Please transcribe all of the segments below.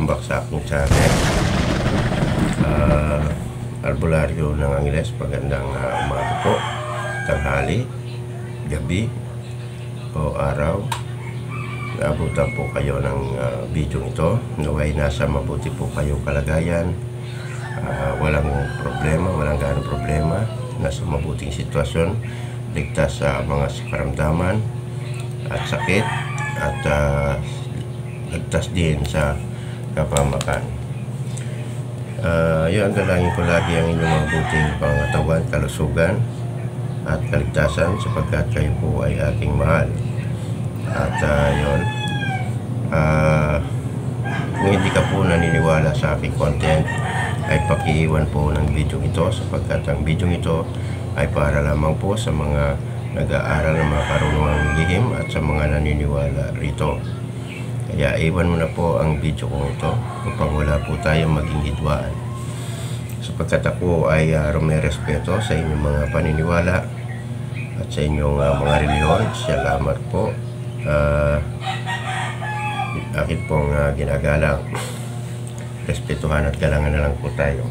welcome back sa aking channel. Albularyo ng Angeles, magandang umaga po, tanghali, gabi o araw. Naabutan po kayo ng video ito. Naway nasa mabuti po kayong kalagayan, walang problema, walang gaano problema, nasa mabuting sitwasyon, ligtas sa mga karamdaman at sakit, at ligtas din sa kapamakan. Yun ang dalangin ko lagi, ang inyong mabuting pangatawan, kalusugan at kaligtasan, sapagkat kayo po ay aking mahal. At yun, kung hindi ka po naniniwala sa aking content, ay pakiiwan po ng video ito, sapagkat ang video ito ay para lamang po sa mga nag-aaral ng mga karunungang lihim at sa mga naniniwala rito. Kaya iwan mo na po ang video kong ito upang wala po tayong maging hidwaan, sapagkat ako ay rumerespeto sa inyong mga paniniwala at sa inyong mga reliyon. Salamat po. Akin pong ginagalang, respetuhan at galangan na lang po tayo.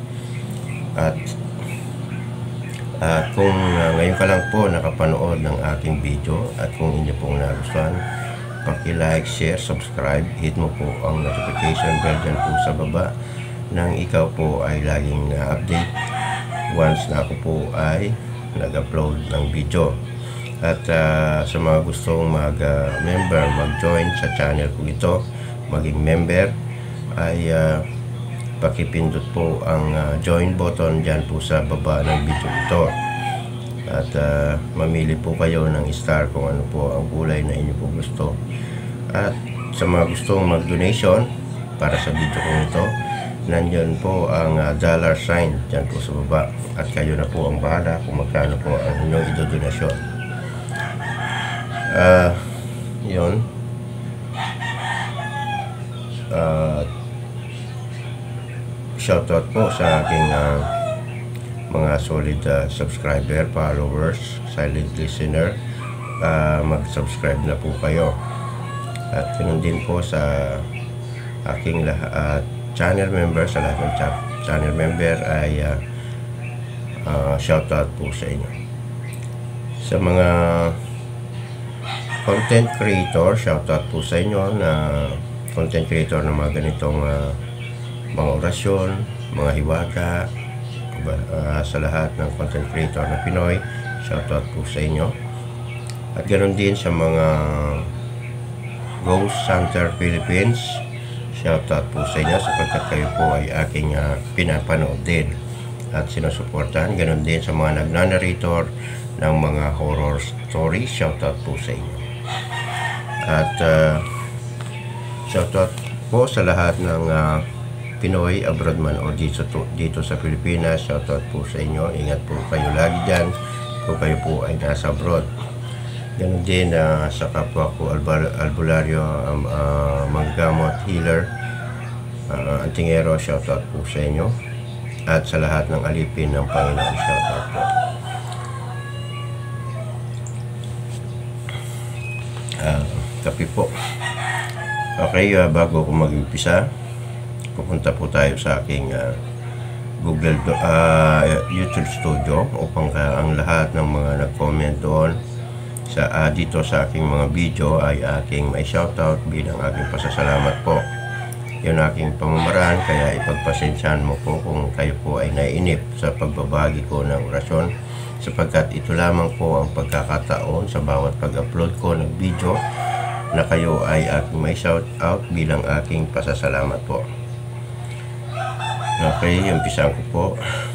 At kung ngayon ka lang po nakapanood ng aking video, at kung inyo pong nagustuhan, paki-like, share, subscribe, hit mo po ang notification bell dyan po sa baba, nang ikaw po ay laging update once na ako po ay nag-upload ng video. At sa mga gustong mag-member, mag-join sa channel ko ito, maging member, ay pakipindot po ang join button dyan po sa baba ng video ito. At mamili po kayo ng star kung ano po ang kulay na inyo po gusto. At sa mga gustong mag-donation para sa video ko ito, nandyan po ang dollar sign dyan po sa baba. At kayo na po ang bahala kung magkano po ang inyong idodonasyon. Yun. Shoutout po sa aking mga solid subscriber, followers, silent listener. Mag-subscribe na po kayo. At ganoon din po sa aking channel member, sa lahat ng channel member ay shoutout po sa inyo. Sa mga content creator, shoutout po sa inyo, na content creator ng mga ganitong mga orasyon, mga hiwaga, sa lahat ng content creator na Pinoy, shoutout po sa inyo. At ganoon din sa mga Ghost Hunter Philippines, shoutout po sa inyo, sapagkat kayo po ay aking pinapanood din at sinusuportahan. Ganoon din sa mga nagnanarrator ng mga horror stories, shoutout po sa inyo. At shoutout po sa lahat ng Pinoy abroad man o dito sa Pilipinas, shoutout po sa inyo. Ingat po kayo lagi dyan kung kayo po ay nasa abroad. Ganun din sa kapwa ko albularyo, manggamot, healer, antingero, shoutout po sa inyo. At sa lahat ng alipin ng Panginoon, shoutout po. Kape po. Okay, bago ko mag-umpisa, pupunta po tayo sa aking YouTube studio upang ang lahat ng mga nag-comment doon dito sa aking mga video ay aking may shoutout bilang aking pasasalamat po. Yun aking pamamaraan, kaya ipagpasensyahan mo po kung kayo po ay naiinip sa pagbabagi ko ng orasyon, sapagkat ito lamang po ang pagkakataon sa bawat pag-upload ko ng video na kayo ay aking may shoutout bilang aking pasasalamat po. Okay, umpisahan ko po.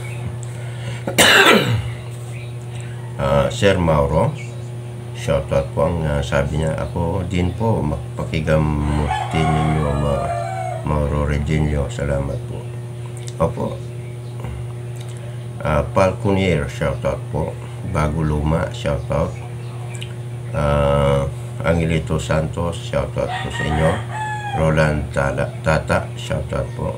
Sir Mauro, shoutout po ang sabi niya. Ako din po, pakigamutin ninyo, Mauro Regenio, salamat po. Opo. Falconier, shoutout po. Bago Luma, shoutout. Angelito Santos, shoutout po sa inyo. Roland Tata, shoutout po.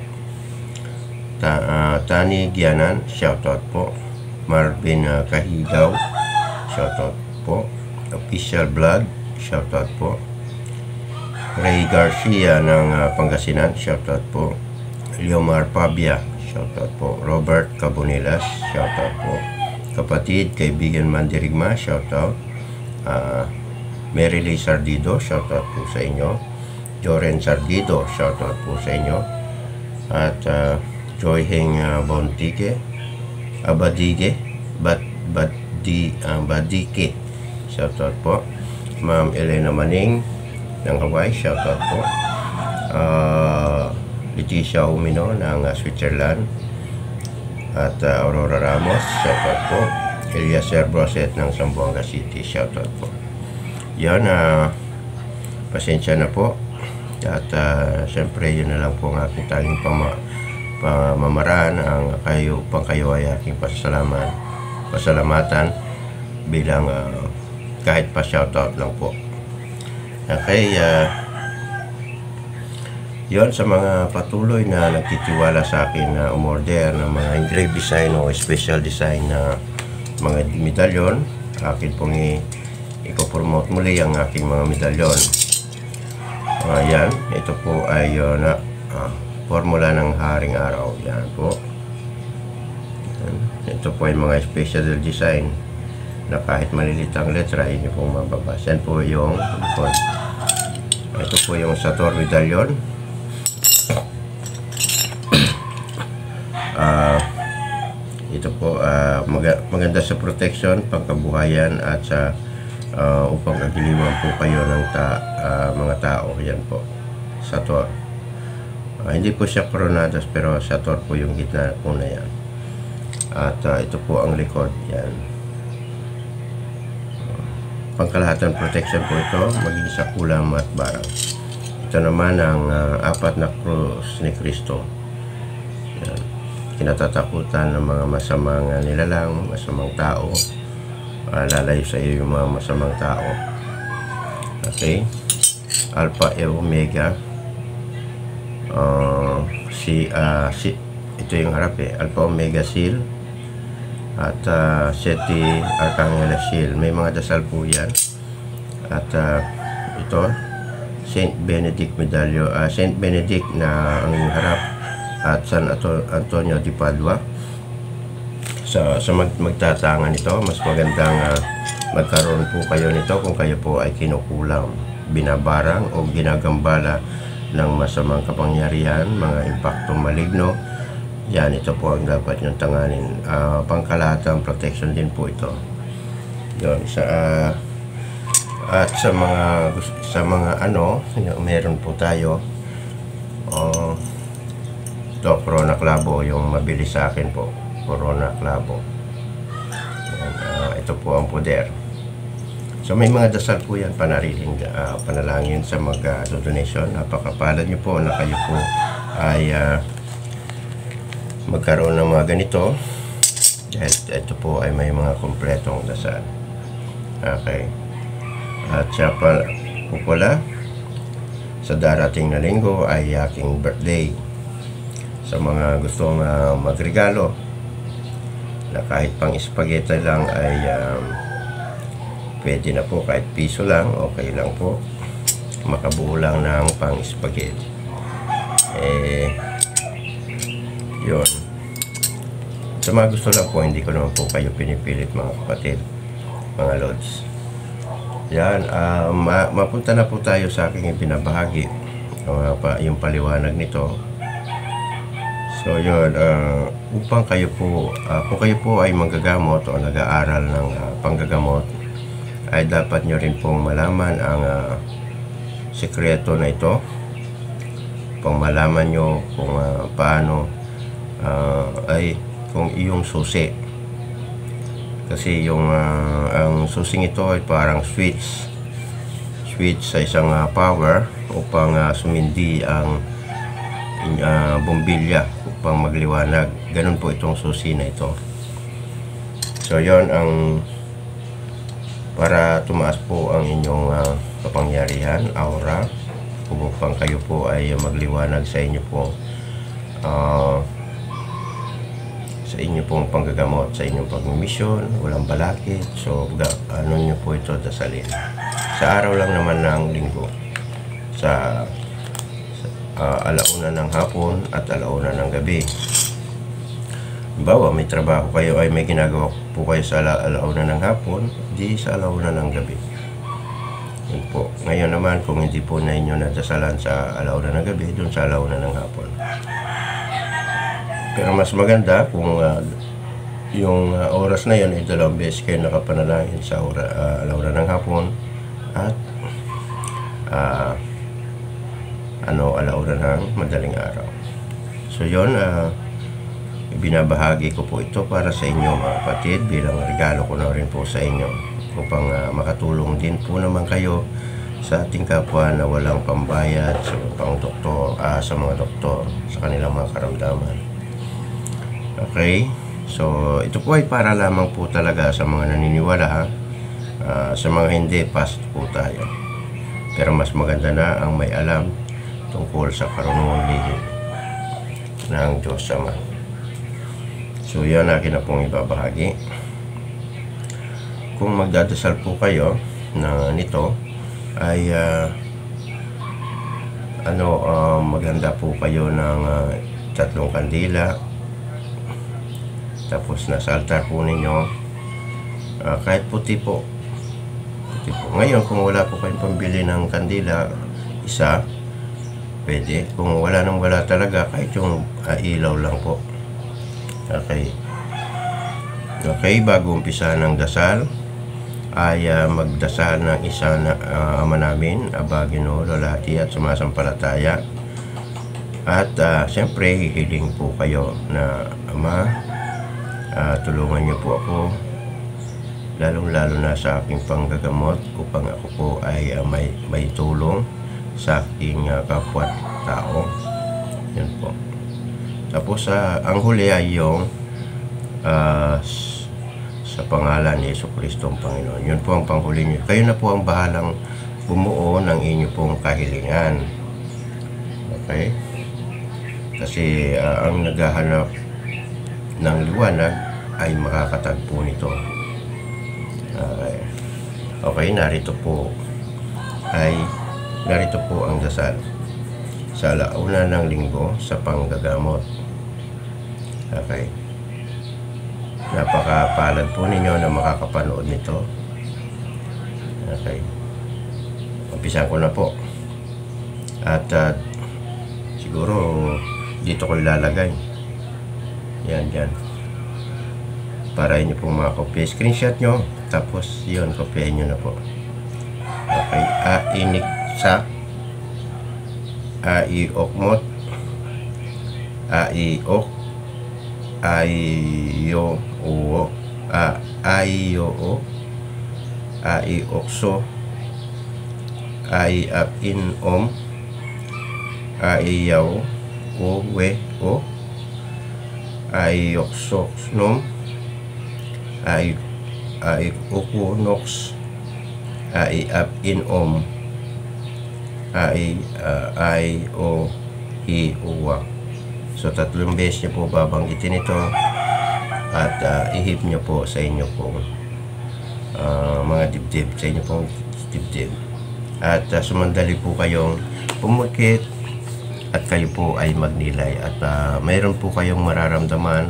Tani Gianan, shoutout po. Marvin Kahigaw, shoutout po. Official Vlog, shoutout po. Ray Garcia ng Pangasinan, shoutout po. Leomar Pabia, shoutout po. Robert Cabonilas, shoutout po. Kapatid, kaibigan Mandirigma, shoutout. Mary Lee Sardido, shoutout po sa inyo. Joren Sardido, shoutout po sa inyo. At Joy Heng Bontique, Badike, shoutout po. Ma'am Elena Maning ng Hawaii, shoutout po. Leticia Umino ng Switzerland. At Aurora Ramos, shoutout po. Eliezer Broset ng Zamboanga City, shoutout po. Yan, pasensya na po. At syempre yun na lang po ang aking tanging pamamaraan ang kayo ay aking pasalamatan bilang kahit pa shoutout lang po. Okay, yon sa mga patuloy na nagtitiwala sa akin na umorder ng mga engraved design o special design na mga medalyon, akin pong ipopromote muli ang aking mga medalyon. Yan, ito po ay formula ng Haring Araw. Yan po. Ito po ay mga special design na kahit malilit ang letra, yun pong mababasa. Yan po yung likod. Ito po yung Sator medalyon. Ito po maganda sa protection, pangkabuhayan at sa upang agiliwan po kayo ng mga tao. Yan po, Sator. Hindi po siya coronados pero Sator po yung gitna po na yan. At ito po ang likod. Yan, pangkalahatan protection po ito, maging sa kulam at barang. Ito naman ang apat na krus ni Kristo. Yan, kinatatakutan ng mga masamang nilalang, masamang tao. Lalayo sa iyo yung mga masamang tao. Okay, Alpha e Omega. Ito yung harap Alpha Omega Seal. At Seti Arcangela Seal. May mga dasal po yan. At ito Saint Benedict medalyo, Saint Benedict na ang harap. At San Antonio de Padua. Sa magtatangan nito, mas magandang magkaroon po kayo nito kung kayo po ay kinukulang, binabarang o ginagambala ng masamang kapangyarihan, mga impaktong maligno. Yan, ito po ang dapat niyong tanganin. Pangkalahatang protection din po ito. Yun, at sa mga meron po tayo ito, Corona Clavo, yung mabilis sa akin po, Corona Clavo. Ito po ang poder. So may mga dasal po yan, panalangin sa mag-donation. Napakapalad nyo po na kayo po ay magkaroon ng mga ganito, dahil ito po ay may mga kompletong dasal. Okay, at siya po pala sa darating na linggo ay aking birthday. Sa mga gustong magregalo na kahit pang spaghetti lang ay pwede na po, kahit piso lang, okay lang po, makabuo lang ng pang spaghetti. Yun, sa mga gusto lang po, hindi ko naman po kayo pinipilit mga kapatid, mga lods. Yan, mapunta na po tayo sa aking ibinabahagi, yung paliwanag nito. So yun, upang kayo po, kung kayo po ay manggagamot o nag-aaral ng panggagamot, ay dapat nyo rin pong malaman ang sekreto na ito, upang malaman nyo kung paano kung iyong susi. Kasi yung ang susing ito ay parang switch sa isang power upang sumindi ang bombilya upang magliwanag. Ganun po itong susi na ito. So yon, ang para tumaas po ang inyong kapangyarihan, aura, upang kayo po ay magliwanag sa inyo po, sa inyo pong panggagamot, sa inyong pagmimisyon, walang balakid. So ano nyo po ito dasalin sa araw lang naman ng linggo. sa alauna ng hapon at alauna ng gabi. Halimbawa, may trabaho kayo ay may ginagawa po kayo sa alauna ng hapon, di sa alauna ng gabi. Yun po. Ngayon naman, kung hindi po na inyo nadasalan sa alauna ng gabi, dun sa alauna ng hapon. Pero mas maganda kung yung oras na yun ay 2 beses kayo nakapanalangin sa alauna ng hapon at alauna ng madaling araw. So yun, binabahagi ko po ito para sa inyo mga kapatid, bilang regalo ko na rin po sa inyo upang makatulong din po naman kayo sa ating kapwa na walang pambayad sa mga doktor sa kanilang mga karamdaman. Okay, so ito po ay para lamang po talaga sa mga naniniwala, sa mga hindi, pass po tayo. Pero mas maganda na ang may alam tungkol sa karunungang lihim ng Diyos Ama. So yan akin na pong ibabahagi. Kung magdadasal po kayo na nito ay maganda po kayo ng 3 kandila, tapos nasa altar po ninyo kahit puti po. Ngayon kung wala po kayong pambili ng kandila, isa pwede. Kung wala talaga, kahit yung ilaw lang po. Okay, bago umpisa ng dasal ay magdasal ng isa na Ama namin, Aba, Ginoo, lalaki at sumasampalataya. At siyempre hihiling po kayo na Ama, tulungan niyo po ako, lalong-lalo na sa aking panggagamot, upang ako po ay may tulong sa aking kapwa-tao. Yan po. Tapos ang huli ay yung sa pangalan ni Jesucristo ang Panginoon. Yun po ang panghuli niyo. Kayo na po ang bahalang bumuo ng inyo pong kahilingan. Okay? Kasi ang naghahanap ng liwanag ay makakatagpo nito. Okay, narito po ang dasal sa alauna ng linggo sa panggagamot. Okay. Napakapalad po ninyo na makakapanood nito. Okay. Umpisan ko na po. At siguro dito ko ilalagay. Yan. Para inyo pong makakopya. Screenshot nyo. Tapos yun, kopyahin nyo na po. Okay. Ainiksa. Aiokmot. Aiok. Aiyo. Aiyo. Aiokso. Aiapinom. Aiyaw. O. Aioksonom. Aiukunox. Aiapinom. Aiuwa. So 3 beses nyo po babanggitin ito at ihip nyo po sa inyo pong mga dibdib, sa inyo pong dibdib. At sumandali po kayong pumukit at kayo po ay magnilay at mayroon po kayong mararamdaman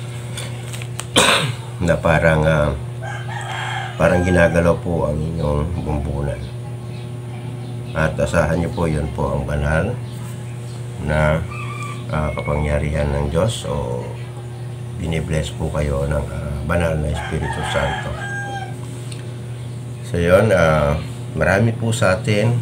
na parang ginagalaw po ang inyong bumbunan. At asahan nyo po, yun po ang banal na kapangyarihan ng Diyos, o binibless po kayo ng banal na Espiritu Santo. So yun, marami po sa atin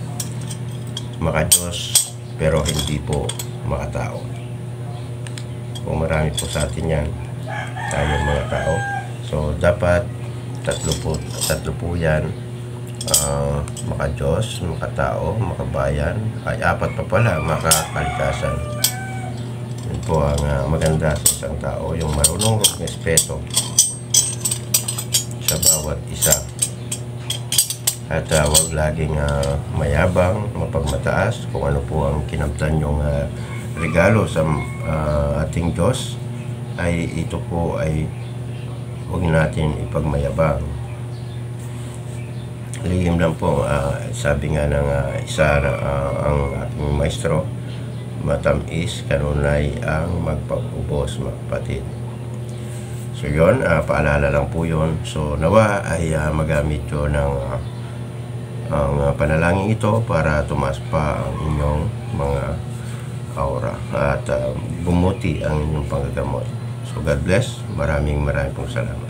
maka-Diyos pero hindi po makatao. Kung marami po sa atin yan, tayong mga tao. So dapat tatlo po yan, maka-Diyos, makatao, makabayan, ay 4 pa pala, makakalikasan. Yun po ang maganda sa isang tao, yung marunong respeto sa bawat isa. At huwag laging mayabang, mapagmataas. Kung ano po ang kinamtan yung regalo sa ating Diyos, ay ito po ay huwag natin ipagmayabang. lihim lang po. Sabi nga ng ang ating maestro, matamis kanunay ang magpag-ubos, mga kapatid. So yun, paalala lang po yun. So nawa ay magamit yun ng ang panalangin ito para tumaas pa ang inyong mga aura at bumuti ang inyong panggagamot. So God bless. Maraming pong salamat.